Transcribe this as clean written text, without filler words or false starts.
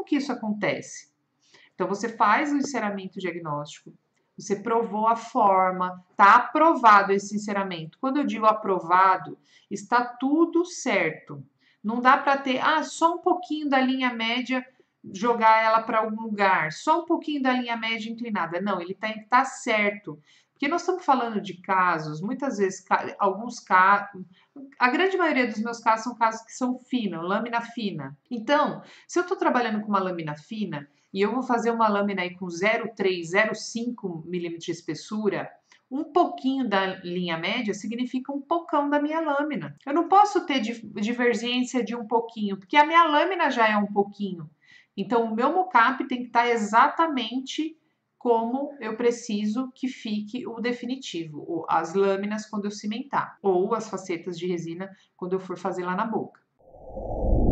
que isso acontece? Então, você faz o enceramento diagnóstico, você provou a forma, está aprovado esse enceramento. Quando eu digo aprovado, está tudo certo. Não dá para ter, só um pouquinho da linha média, jogar ela para algum lugar, só um pouquinho da linha média inclinada. Não, ele tá certo. Porque nós estamos falando de casos, muitas vezes, alguns casos, a grande maioria dos meus casos são casos que são finos, lâmina fina. Então, se eu estou trabalhando com uma lâmina fina e eu vou fazer uma lâmina aí com 0,3, 0,5 milímetros de espessura, um pouquinho da linha média significa um pocão da minha lâmina. Eu não posso ter divergência de um pouquinho, porque a minha lâmina já é um pouquinho. Então, o meu mockup tem que estar exatamente como eu preciso que fique o definitivo, as lâminas quando eu cimentar, ou as facetas de resina quando eu for fazer lá na boca.